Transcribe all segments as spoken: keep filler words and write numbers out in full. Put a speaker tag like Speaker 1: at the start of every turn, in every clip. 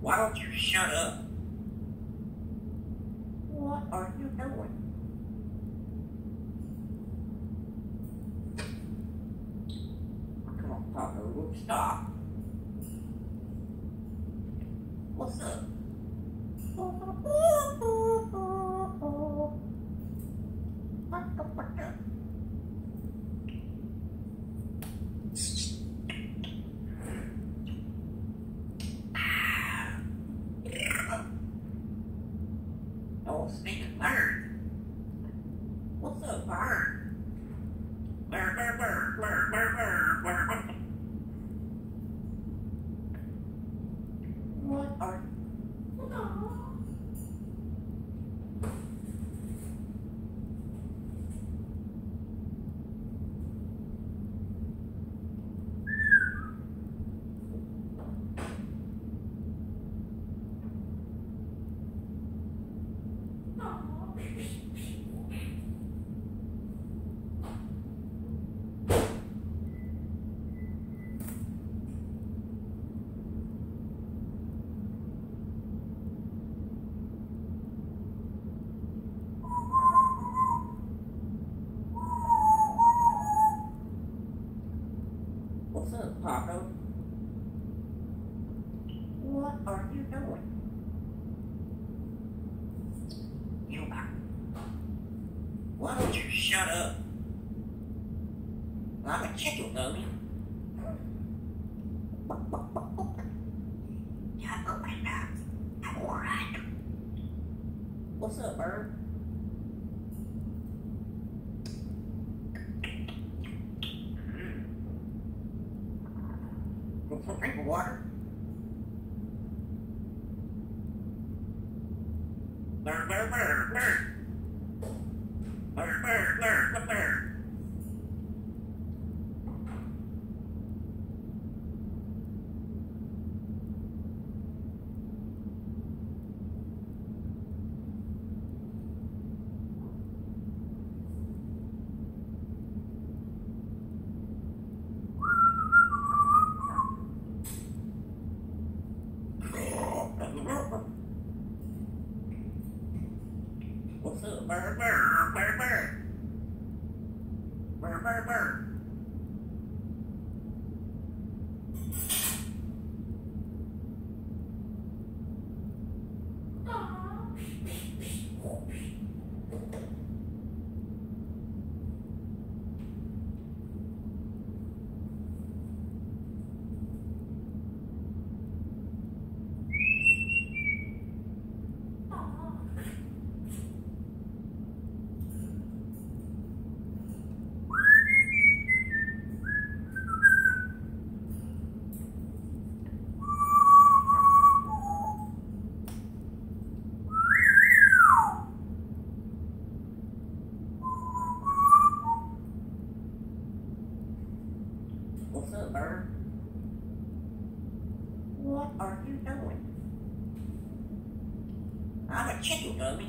Speaker 1: Why don't you shut up? What are you doing? Come on, Taco, stop. What's up? Oh, stinking bird. What's up, bird? Bird, bird, bird, bird, bird, bird, bird, bird. What are you? What's up, Taco? What are you doing? You are. Why don't you shut up? I'm a chicken, dummy. Shut up my mouth. I'm alright. What's up, bird? Want some drink of water? Bird, bird, bird, bird. Bird, bird, bird, bird. What's up, bird, bird, bird, bird? Bird, bird, bird. What's up, bird? What are you doing? I'm a chicken, dummy.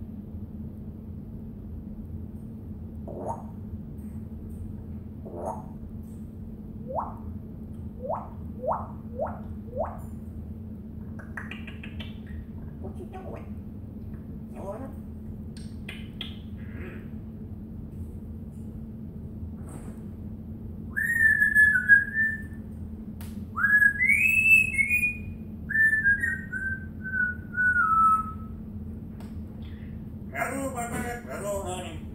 Speaker 1: What you doing? You wanna? Hello, my man. Hello, honey.